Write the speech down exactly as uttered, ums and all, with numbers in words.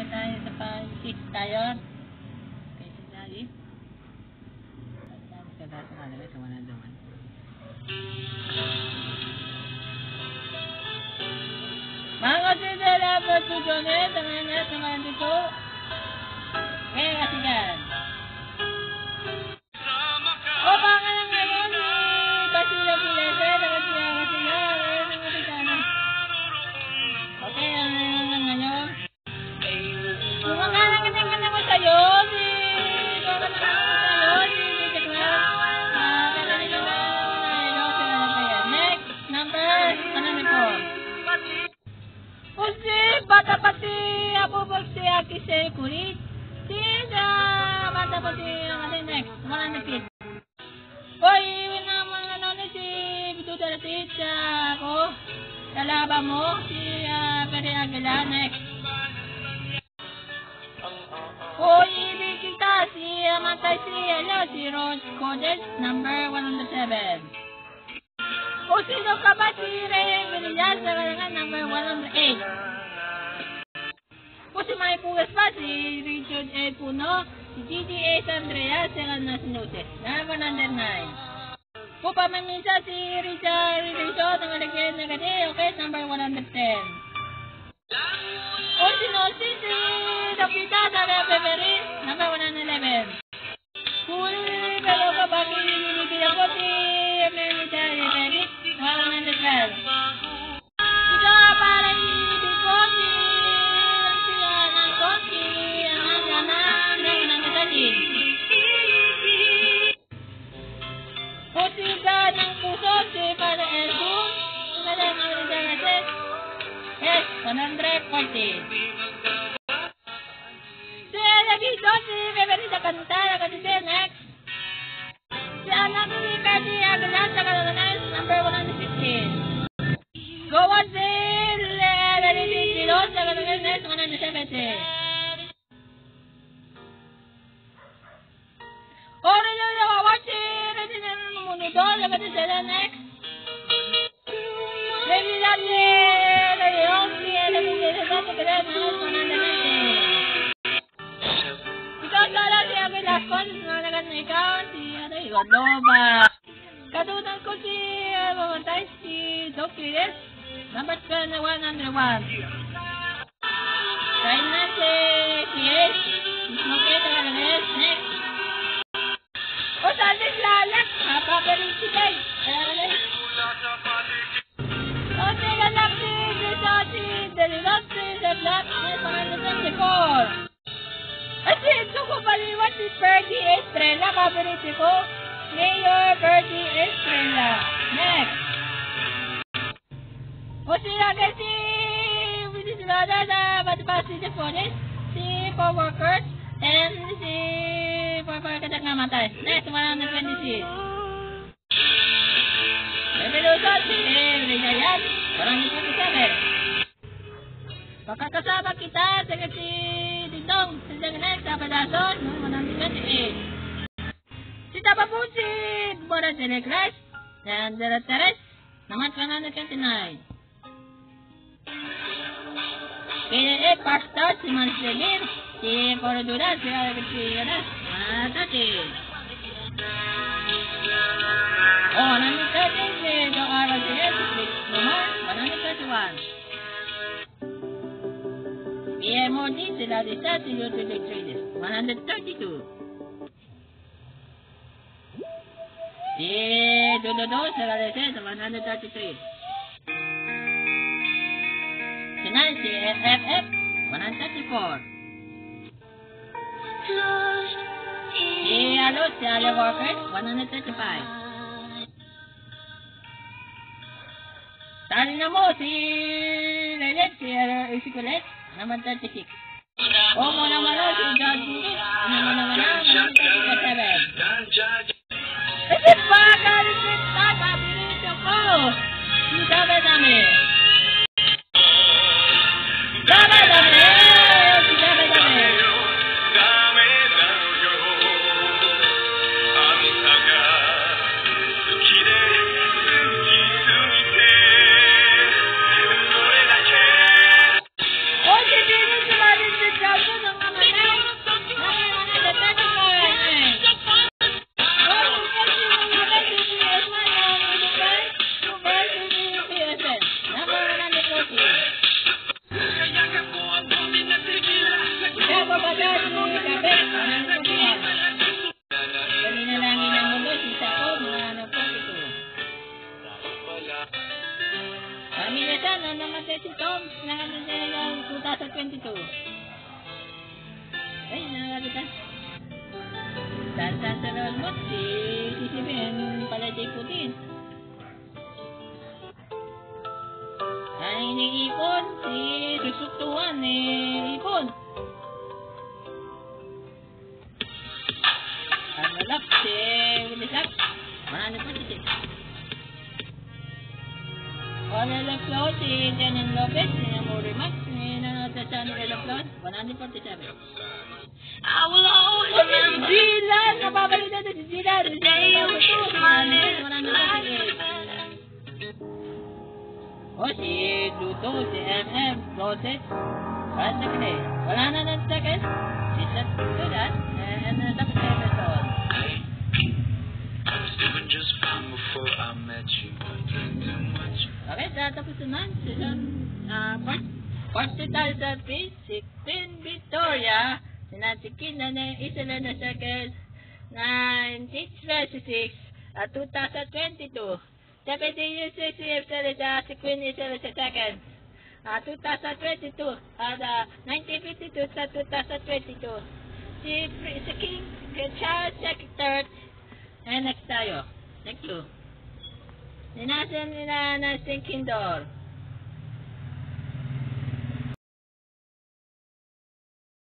Balik tayo sa pang-six tayo. Okay, sinali. Magkataas na namin sa one hundred one. Mga kasindala po to Jonet, ang nangyayat naman dito. Eh, kasi yan. O, baka lang ngayon ni Basila Pilese, nakasiya kasi yan. Ayun, nakasita na. Okay, ang ngayon. Kung makakagaling ka naman sa'yo, si... Kung makakagaling sa'yo, si... Check na. Ah, kaya nito na. Ayun, sila na kaya. Next, number, ano nito? Kasi, bata pati, ako po si Aki Sekurit. Sila, bata pati, ang ating next, one hundred feet. Hoy, iwin naman ano ni si Bituta Tita, ako. Kalaba mo, si uh, Pere Aguila, next. Hoy, ibig kita, si Amantay si, ano, si Rose Codes, number one hundred seven. O sino ka ba si Reyeng Villas sa kalangan number one hundred eight? O si May Pugas pa, si Richard A. Puno, si G D A. Andrea, sa kalangan na sinutes, na one hundred nine. O pamamisa si Richard Rizzo, nangalagyan na gani, okay, number one hundred ten. O si Nossi, si Dapita, sa February, number one hundred eleven. Huli, pero kapag inibigyan ko si Military Medic, one hundred twelve. Ito para ibig ko si siya ng konti ang hangganan ng one hundred thirteen. Pusiga ng puso si Para Elbum, ngayon ang Rizalases, yes, one hundred forty. Si Elabito, si Beverly sa kanta, kasi si next. Si anak ni Betty Aguilar sa kalangan number one hundred fifteen. Go on sale! Lalisi Silo sa kalangan next one hundred seventy. Oro na nakawatsi! Ready na naman munudo sa katisela next. Baby Lali! Laliyong si Lalisi sa kalangan next one hundred ninety. Ikaw sala si Aguilar Con sa kalangan na ikaw si Loba. Katunan ko si Mamantay, si Doc Kiris, number one hundred one. Kain na si P H, Smoke Tagalanes, next. O salis lalat, hapaparin si Kay, Tagalanes. O sila lang si Grisa, si Delilot, si Zeblat, one hundred twenty-four. At si ito ko baliwat si Fergie Estrella, paborito ko. Mayor Fergie Estrella. Next. O sila kasi sila na matipasi si Forest, si Paul Workers, and si Paul Kadak namatay. Next, one hundred twenty-six. Ebelusa si Rejayan, one hundred twenty-seven. Pakakasama kita sa si Dindong, si Jaganek, sa Padason, one hundred twenty-eight. Si Tapapusi, Boras Electras, and the Teres, naman one hundred twenty-nine. K D A Pastor, si Manselir, si Corodura, si Alexis, one hundred thirty. Oh, one hundred thirty, si Dokara si Edith, one hundred thirty-one. P M O D, si Ladisa, si Youtube Traders, one hundred thirty-two. Si Dododo, si Ladisa, one hundred thirty-three. Si Nancy, F F F, one hundred thirty-four. Si Alo, si Ale Walker, one hundred thirty-five. Tali na mo, si Lelet, si Isicolet, number thirty-six. O mo naman o, si George Smith, ano mo naman o, number thirty-seven. Ito pa, galing kita, kapilito ko. Yung sabi namin. Sabi namin, si sabi namin. O, si Dino, si Marin, si Jam, na kasi ng twenty twenty-two. Ay, nakakita. Saan saan sa roll mo? Si si si Ben pala di putin. Ang iniipon si Susutuan eh ipon. Ang lalap si Wilisak. Marami pa si Orel Upload si Janen Lopez, si Namuri Max, si nanonood sa channel Orel Upload, one forty-seven. I will always remember. Si Gilan! Napabalik natin si Gilan! Si Gilan! O si Duto, si M M, Closet. Wala na kaya. Wala na ng second. Si Seth Tulat. And tapos na yung episode. I was doing just fine before I met you. Drink too much. Okay, tapos naman. Season, ah, part, part two tayo sa P. Si Queen Victoria. Sinatikin na na isa na na second. nineteen twenty-six at two thousand twenty-two. seventeen years si F sa si Queen isa na sa second. Uh, two thousand twenty-two at uh, nineteen fifty-two sa two thousand twenty-two. Si, si King Charles second. And next tayo. Thank you. Ninasan nila na Sinking Door.